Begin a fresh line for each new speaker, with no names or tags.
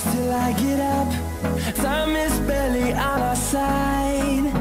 till I get up. Time is barely on our side.